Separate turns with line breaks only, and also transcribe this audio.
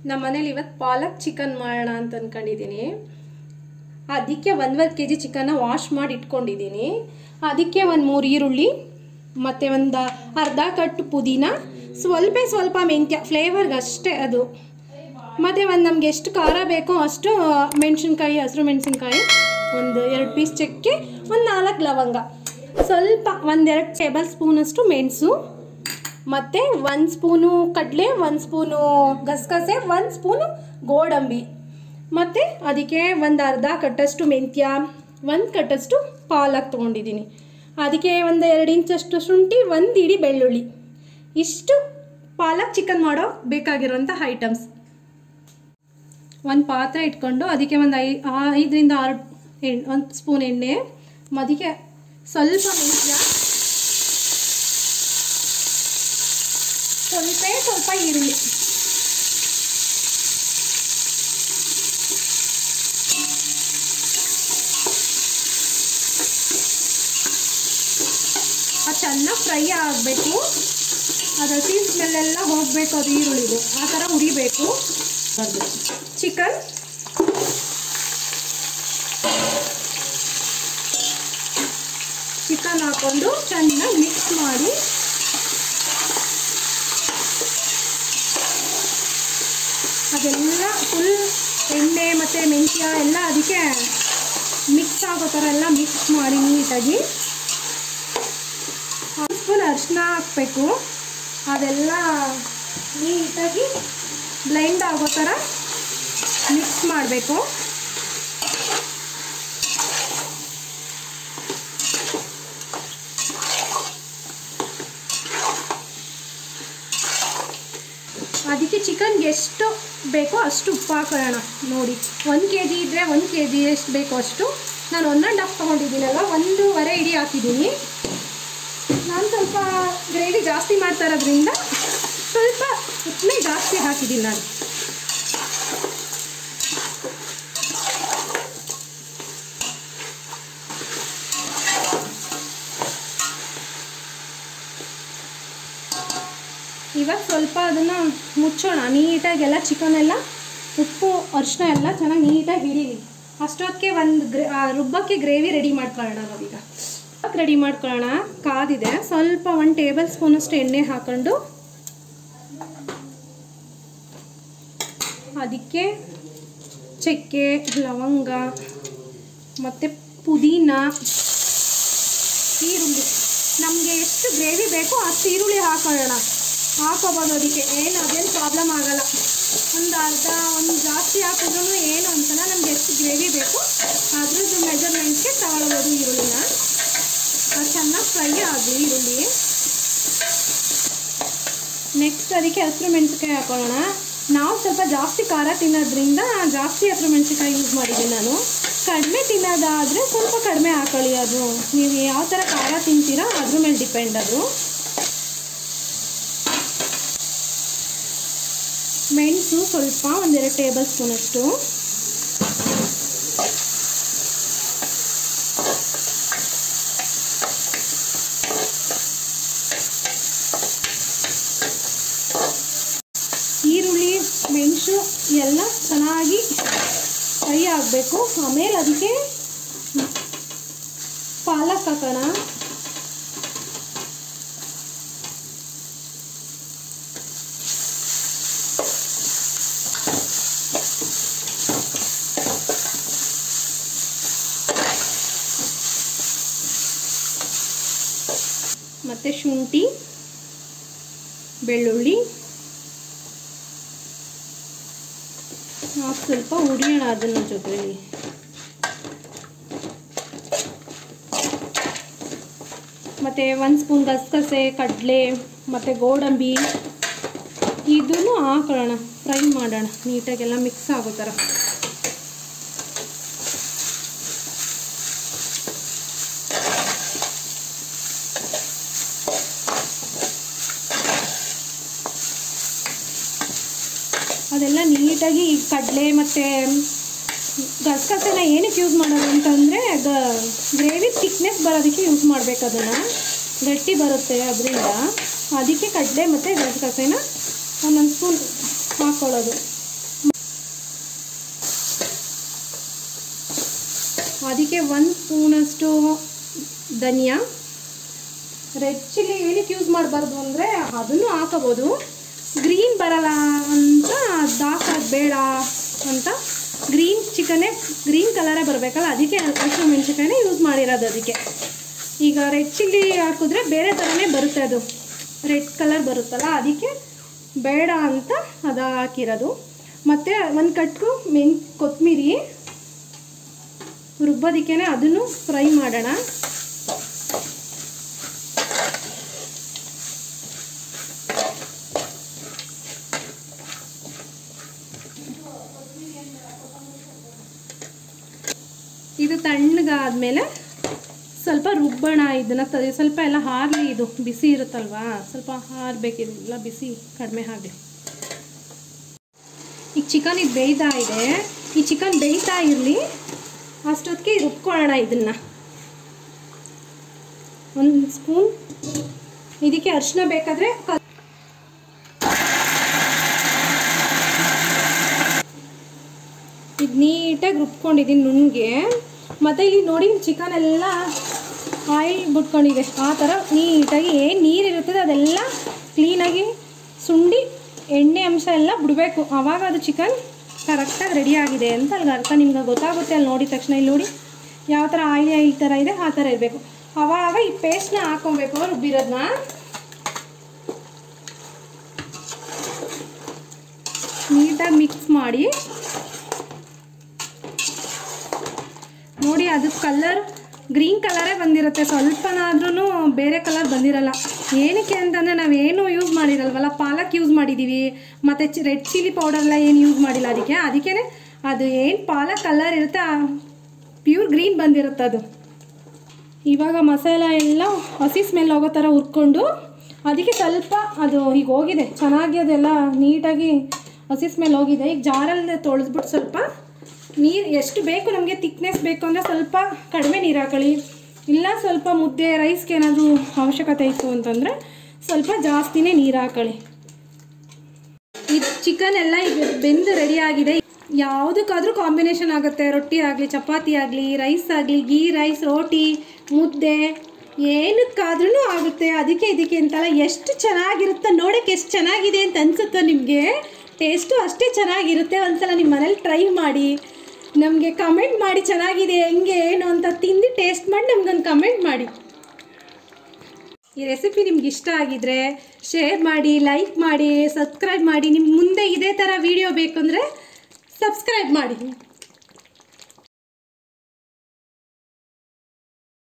ನಮ್ಮ ಮನೇಲಿ ಇವತ್ತು ಪಾಲಕ್ ಚಿಕನ್ ಮಾಡೋಣ ಅಂತ ಅನ್ಕೊಂಡಿದ್ದೀನಿ. ಅದಕ್ಕೆ 1.5 kg ಚಿಕನ್ನ ವಾಶ್ ಮಾಡಿ ಇಟ್ಕೊಂಡಿದ್ದೀನಿ. ಅದಕ್ಕೆ ಒಂದು 3 ಈರುಳ್ಳಿ ಮತ್ತು ಒಂದು ಅರ್ಧ ಕಟ್ಟು ಪುದೀನ, ಸ್ವಲ್ಪ ಮೆಂತ್ಯ ಫ್ಲೇವರ್ಗೆ ಅಷ್ಟೇ ಅದು, ಮತ್ತು ಒಂದು ನಮಗೆ ಎಷ್ಟು ಖಾರ ಬೇಕೋ ಅಷ್ಟು ಮೆಣಸಿನ್ಕಾಯಿ, ಹಸಿರು ಮೆಣಸಿನ್ಕಾಯಿ, ಒಂದು 2 ಪೀಸ್ ಚಕ್ಕೆ, ಒಂದು 4 ಲವಂಗ, ಸ್ವಲ್ಪ 1-2 ಟೇಬಲ್ ಸ್ಪೂನಷ್ಟು ಮೆಣಸು, ಮತ್ತು 1 ಸ್ಪೂನು ಕಡಲೆ, 1 ಸ್ಪೂನು ಗಸಗಸೆ, 1 ಸ್ಪೂನು ಗೋಡಂಬಿ, ಮತ್ತು ಅದಕ್ಕೆ ಒಂದು ಅರ್ಧ ಕಟ್ಟಷ್ಟು ಮೆಂತ್ಯ, 1 ಕಟ್ಟಷ್ಟು ಪಾಲಕ್ ತೊಗೊಂಡಿದ್ದೀನಿ. ಅದಕ್ಕೆ ಒಂದು 2 ಇಂಚಷ್ಟು ಶುಂಠಿ, 1 ಇಡೀ ಬೆಳ್ಳುಳ್ಳಿ. ಇಷ್ಟು ಪಾಲಕ್ ಚಿಕನ್ ಮಾಡೋ ಬೇಕಾಗಿರೋಂಥ ಐಟಮ್ಸ್. ಒಂದು ಪಾತ್ರೆ ಇಟ್ಕೊಂಡು ಅದಕ್ಕೆ ಒಂದು 5ರಿಂದ 6 1 ಸ್ಪೂನ್ ಎಣ್ಣೆ, ಅದಕ್ಕೆ ಸ್ವಲ್ಪ ಮೆಂತ್ಯ, ಸ್ವಲ್ಪ ಈರುಳ್ಳಿ, ಅದು ಚೆನ್ನಾಗಿ ಫ್ರೈ ಆಗಬೇಕು. ಅದು ಹಸಿ ಸ್ಮೆಲ್ಲೆಲ್ಲ ಹೋಗಬೇಕು, ಅದು ಈರುಳ್ಳಿದು ಆ ಥರ ಹುರಿಬೇಕು. ಚಿಕನ್ ಹಾಕ್ಕೊಂಡು ಚೆನ್ನಾಗಿ ಮಿಕ್ಸ್ ಮಾಡಿ ಅದೆಲ್ಲ ಫುಲ್ ಎಣ್ಣೆ ಮತ್ತು ಮೆಂತ್ಯ ಎಲ್ಲ ಅದಕ್ಕೆ ಮಿಕ್ಸ್ ಆಗೋ ಥರ ಎಲ್ಲ ಮಿಕ್ಸ್ ಮಾಡಿ ನೀಟಾಗಿ 1 ಸ್ಪೂನ್ ಅರಿಶಿನ ಹಾಕಬೇಕು. ಅದೆಲ್ಲ ನೀಟಾಗಿ ಬ್ಲೆಂಡ್ ಆಗೋ ಥರ ಮಿಕ್ಸ್ ಮಾಡಬೇಕು. ಅದಕ್ಕೆ ಚಿಕನ್ಗೆ ಎಷ್ಟು ಬೇಕೋ ಅಷ್ಟು ಉಪ್ಪು ಹಾಕೋಣ. ನೋಡಿ 1 kg ಇದ್ದರೆ 1 kg ಎಷ್ಟು ಬೇಕೋ ಅಷ್ಟು. ನಾನು 1.5 ತೊಗೊಂಡಿದ್ದೀನಲ್ಲ, 1.5 ಇಡೀ ಹಾಕಿದ್ದೀನಿ. ನಾನು ಸ್ವಲ್ಪ ಗ್ರೇವಿ ಜಾಸ್ತಿ ಮಾಡ್ತಾ ಇರೋದ್ರಿಂದ ಸ್ವಲ್ಪ ಉಪ್ಪನ್ನೇ ಜಾಸ್ತಿ ಹಾಕಿದ್ದೀನಿ ನಾನು. ಇವಾಗ ಸ್ವಲ್ಪ ಅದನ್ನು ಮುಚ್ಚೋಣ ನೀಟಾಗೆಲ್ಲ. ಚಿಕನ್ ಎಲ್ಲ ಉಪ್ಪು ಅರಿಶಿನ ಎಲ್ಲ ಚೆನ್ನಾಗಿ ನೀಟಾಗಿ ಹಿಡೀಲಿ. ಅಷ್ಟೊತ್ತಿಗೆ ರುಬ್ಬಕ್ಕೆ ಗ್ರೇವಿ ರೆಡಿ ಮಾಡ್ಕೊಳ್ಳೋಣ. ನಾವೀಗ ರೆಡಿ ಮಾಡ್ಕೊಳ್ಳೋಣ. ಕಾದಿದೆ. ಸ್ವಲ್ಪ 1 ಟೇಬಲ್ ಸ್ಪೂನಷ್ಟು ಎಣ್ಣೆ ಹಾಕ್ಕೊಂಡು ಅದಕ್ಕೆ ಚಕ್ಕೆ, ಲವಂಗ ಮತ್ತು ಪುದೀನ, ಈರುಳ್ಳಿ, ನಮಗೆ ಎಷ್ಟು ಗ್ರೇವಿ ಬೇಕೋ ಅಷ್ಟು ಈರುಳ್ಳಿ ಹಾಕೊಳ್ಳೋಣ. ಹಾಕೋಬೋದು. ಅದಕ್ಕೆ ಅದೇನು ಪ್ರಾಬ್ಲಮ್ ಆಗಲ್ಲ. ಒಂದು ಜಾಸ್ತಿ ಹಾಕಿದ್ರೂ ಏನು ಅಂತಲ್ಲ. ನಮ್ಗೆ ಎಷ್ಟು ಗ್ರೇವಿ ಬೇಕು ಅದ್ರದ್ದು ಮೆಜರ್ಮೆಂಟ್ಗೆ ತಗೊಳ್ಬೋದು ಈರುಳ್ಳಿನ. ಅದು ಚೆನ್ನಾಗಿ ಫ್ರೈ ಆಗಲಿ ಈರುಳ್ಳಿ. ನೆಕ್ಸ್ಟ್ ಅದಕ್ಕೆ ಹಸಿರು ಮೆಣಸಿನ್ಕಾಯಿ ಹಾಕೊಳ್ಳೋಣ. ನಾವು ಸ್ವಲ್ಪ ಜಾಸ್ತಿ ಖಾರ ತಿನ್ನೋದ್ರಿಂದ ಜಾಸ್ತಿ ಹಸಿರು ಮೆಣಸಿನ್ಕಾಯಿ ಯೂಸ್ ಮಾಡಿದ್ದೀನಿ ನಾನು. ಕಡಿಮೆ ತಿನ್ನೋದಾದರೆ ಸ್ವಲ್ಪ ಕಡಿಮೆ ಹಾಕೊಳ್ಳಿ. ಅದು ನೀವು ಯಾವ ಥರ ಖಾರ ತಿಂತೀರಾ ಅದ್ರ ಮೇಲೆ ಡಿಪೆಂಡ್ ಅದು. ಮೆಣಸು ಸ್ವಲ್ಪ 1-2 ಟೇಬಲ್ ಸ್ಪೂನಷ್ಟು, ಈರುಳ್ಳಿ, ಮೆಣಸು ಎಲ್ಲ ಚೆನ್ನಾಗಿ ಫ್ರೈ ಆಗಬೇಕು. ಆಮೇಲೆ ಅದಕ್ಕೆ ಪಾಲಕ್ ಹಾಕೋಣ. ಮತ್ತು ಶುಂಠಿ, ಬೆಳ್ಳುಳ್ಳಿ ಸ್ವಲ್ಪ ಹುರಿಯೋಣ ಅದನ್ನ ಜೊತೆಯಲ್ಲಿ. ಮತ್ತು 1 ಸ್ಪೂನ್ ಗಸಗಸೆ, ಕಡಲೆ ಮತ್ತು ಗೋಡಂಬಿ ಇದನ್ನು ಹಾಕೊಳ್ಳೋಣ. ಫ್ರೈ ಮಾಡೋಣ ನೀಟಾಗೆಲ್ಲ ಮಿಕ್ಸ್ ಆಗೋ ಥರ. ಅದೆಲ್ಲ ನೀಟಾಗಿ ಈ ಕಡಲೆ ಮತ್ತು ಗಸಗಸೆನ ಏನಕ್ಕೆ ಯೂಸ್ ಮಾಡೋದು ಅಂತಂದರೆ ಗ್ರೇವಿ ಥಿಕ್ನೆಸ್ ಬರೋದಕ್ಕೆ ಯೂಸ್ ಮಾಡಬೇಕು. ಅದನ್ನು ಗಟ್ಟಿ ಬರುತ್ತೆ ಅದರಿಂದ. ಅದಕ್ಕೆ ಕಡಲೆ ಮತ್ತು ಗಸಗಸೆನ ಒಂದೊಂದು ಸ್ಪೂನ್ ಹಾಕ್ಕೊಳ್ಳೋದು. ಅದಕ್ಕೆ 1 ಸ್ಪೂನಷ್ಟು ಧನಿಯಾ. ರೆಡ್ ಚಿಲ್ಲಿ ಏನಕ್ಕೆ ಯೂಸ್ ಮಾಡಬಾರ್ದು ಅಂದರೆ ಅದನ್ನು ಹಾಕೋಬೋದು, ಗ್ರೀನ್ ಬರಲ್ಲ ಅಂತ ಅದು ಹಾಕೋದು ಬೇಡ ಅಂತ. ಗ್ರೀನ್ ಚಿಕನ್ನೇ ಗ್ರೀನ್ ಕಲರೇ ಬರಬೇಕಲ್ಲ, ಅದಕ್ಕೆ ಹಸಿಮೆಣಸಿನಕಾಯಿನೇ ಯೂಸ್ ಮಾಡಿರೋದು. ಅದಕ್ಕೆ ಈಗ ರೆಡ್ ಚಿಲ್ಲಿ ಹಾಕಿದ್ರೆ ಬೇರೆ ಥರನೇ ಬರುತ್ತೆ, ಅದು ರೆಡ್ ಕಲರ್ ಬರುತ್ತಲ್ಲ, ಅದಕ್ಕೆ ಬೇಡ ಅಂತ ಅದು ಹಾಕಿರೋದು. ಮತ್ತು 1 ಕಟ್ಟು ಕೊತ್ತಂಬರಿ ರುಬ್ಬೋದಕ್ಕೇ ಅದನ್ನು ಫ್ರೈ ಮಾಡೋಣ. ಇದು ತಣ್ಣಗಾದ್ಮೇಲೆ ಸ್ವಲ್ಪ ರುಬ್ಬೋಣ ಇದನ್ನು. ಸ್ವಲ್ಪ ಎಲ್ಲ ಹಾರಲಿ, ಇದು ಬಿಸಿ ಇರುತ್ತಲ್ವಾ, ಸ್ವಲ್ಪ ಹಾರಬೇಕಿಲ್ಲ, ಬಿಸಿ ಕಡಿಮೆ ಆಗಲಿ. ಈಗ ಚಿಕನ್ ಇದು ಬೇಯ್ತಾ ಇದೆ, ಈ ಚಿಕನ್ ಬೇಯ್ತಾ ಇರಲಿ, ಅಷ್ಟೊತ್ತಿಗೆ ರುಬ್ಕೊಳ್ಳೋಣ ಇದನ್ನು. 1 ಸ್ಪೂನ್ ಇದಕ್ಕೆ ಅರಿಶಿನ ಬೇಕಾದರೆ ಇದು ನೀಟಾಗಿ ರುಬ್ಕೊಂಡಿದ್ದೀನಿ ನುಣ್ಣಗೆ. ಮತ್ತು ಇಲ್ಲಿ ನೋಡಿ ಚಿಕನ್ ಎಲ್ಲ ಆಯಿಲ್ ಬಿಟ್ಕೊಂಡಿದೆ, ಆ ಥರ ನೀಟಾಗಿ ಏನು ನೀರಿರುತ್ತದೆ ಅದೆಲ್ಲ ಕ್ಲೀನಾಗಿ ಸುಂಡಿ ಎಣ್ಣೆ ಅಂಶ ಎಲ್ಲ ಬಿಡಬೇಕು. ಆವಾಗ ಅದು ಚಿಕನ್ ಕರೆಕ್ಟಾಗಿ ರೆಡಿಯಾಗಿದೆ ಅಂತ ಅಲ್ಲಿಗೆ ಅರ್ಥ. ನಿಮ್ಗೆ ಗೊತ್ತಾಗುತ್ತೆ ಅಲ್ಲಿ ನೋಡಿದ ತಕ್ಷಣ. ಇಲ್ಲಿ ನೋಡಿ ಯಾವ ಥರ ಆಯಿಲ್ ಥರ ಇದೆ, ಆ ಥರ ಇರಬೇಕು. ಆವಾಗ ಈ ಪೇಸ್ಟ್ನ ಹಾಕೊಬೇಕು, ರುಬ್ಬಿರೋದನ್ನ. ನೀಟಾಗಿ ಮಿಕ್ಸ್ ಮಾಡಿ ನೋಡಿ, ಅದು ಕಲರ್ ಗ್ರೀನ್ ಕಲರೇ ಬಂದಿರುತ್ತೆ, ಸ್ವಲ್ಪನಾದ್ರೂ ಬೇರೆ ಕಲರ್ ಬಂದಿರಲ್ಲ. ಏನಕ್ಕೆ ಅಂತಂದರೆ ನಾವೇನು ಯೂಸ್ ಮಾಡಿರಲ್ವಲ್ಲ, ಪಾಲಕ್ ಯೂಸ್ ಮಾಡಿದ್ದೀವಿ, ಮತ್ತು ರೆಡ್ ಚಿಲ್ಲಿ ಪೌಡರ್ಲ್ಲ ಏನು ಯೂಸ್ ಮಾಡಿಲ್ಲ. ಅದಕ್ಕೆ ಅದು ಏನು ಪಾಲಕ್ ಕಲರ್ ಇರುತ್ತೆ ಪ್ಯೂರ್ ಗ್ರೀನ್ ಬಂದಿರುತ್ತೆ ಅದು. ಇವಾಗ ಮಸಾಲ ಎಲ್ಲ ಹಸಿ ಸ್ಮೆಲ್ ಹೋಗೋ ಥರ ಹುರ್ಕೊಂಡು ಅದಕ್ಕೆ ಸ್ವಲ್ಪ ಅದು ಈಗ ಹೋಗಿದೆ ಚೆನ್ನಾಗಿ, ಅದೆಲ್ಲ ನೀಟಾಗಿ ಹಸಿ ಸ್ಮೆಲ್ ಹೋಗಿದೆ. ಈಗ ಜಾರಲ್ಲಿ ತೊಳೆದ್ಬಿಟ್ಟು ಸ್ವಲ್ಪ ನೀರು ಎಷ್ಟು ಬೇಕು ನಮಗೆ, ತಿಕ್ನೆಸ್ ಬೇಕು ಅಂದರೆ ಸ್ವಲ್ಪ ಕಡಿಮೆ ನೀರು ಹಾಕೊಳ್ಳಿ. ಇಲ್ಲ ಸ್ವಲ್ಪ ಮುದ್ದೆ ರೈಸ್ಗೆ ಏನಾದರೂ ಅವಶ್ಯಕತೆ ಇತ್ತು ಅಂತಂದರೆ ಸ್ವಲ್ಪ ಜಾಸ್ತಿನೇ ನೀರು ಹಾಕೊಳ್ಳಿ. ಇದು ಚಿಕನ್ ಎಲ್ಲ ಈಗ ಬೆಂದು ರೆಡಿ ಆಗಿದೆ. ಯಾವುದಕ್ಕಾದರೂ ಕಾಂಬಿನೇಷನ್ ಆಗುತ್ತೆ, ರೊಟ್ಟಿ ಆಗಲಿ, ಚಪಾತಿ ಆಗಲಿ, ರೈಸ್ ಆಗಲಿ, ಗೀ ರೈಸ್, ರೋಟಿ, ಮುದ್ದೆ, ಏನಕ್ಕಾದ್ರೂ ಆಗುತ್ತೆ. ಅದಕ್ಕೆ ಇದಕ್ಕೆ ಅಂತಲ್ಲ, ಎಷ್ಟು ಚೆನ್ನಾಗಿರುತ್ತೆ ನೋಡೋಕ್ಕೆ, ಎಷ್ಟು ಚೆನ್ನಾಗಿದೆ ಅಂತ ಅನಿಸುತ್ತೋ ನಿಮಗೆ. ಟೇಸ್ಟು ಅಷ್ಟೇ ಚೆನ್ನಾಗಿರುತ್ತೆ. ಒಂದ್ಸಲ ನಿಮ್ಮ ಮನೇಲಿ ಟ್ರೈ ಮಾಡಿ, ನಮಗೆ ಕಮೆಂಟ್ ಮಾಡಿ ಚೆನ್ನಾಗಿದೆ ಹೆಂಗೆ ಏನು ಅಂತ. ತಿಂದು ಟೇಸ್ಟ್ ಮಾಡಿ ನಮ್ಗೊಂದು ಕಮೆಂಟ್ ಮಾಡಿ. ಈ ರೆಸಿಪಿ ನಿಮ್ಗೆ ಇಷ್ಟ ಆಗಿದ್ರೆ ಶೇರ್ ಮಾಡಿ, ಲೈಕ್ ಮಾಡಿ, ಸಬ್ಸ್ಕ್ರೈಬ್ ಮಾಡಿ. ನಿಮ್ಮ ಮುಂದೆ ಇದೇ ಥರ ವಿಡಿಯೋ ಬೇಕಂದರೆ ಸಬ್ಸ್ಕ್ರೈಬ್ ಮಾಡಿ.